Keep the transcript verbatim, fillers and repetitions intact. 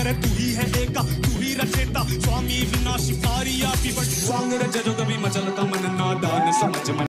करे तू ही है एका, तू ही रचेता स्वामी विनाशी पारिया पीपट स्वांग रज जो कभी मचलता मन नादान समझ मन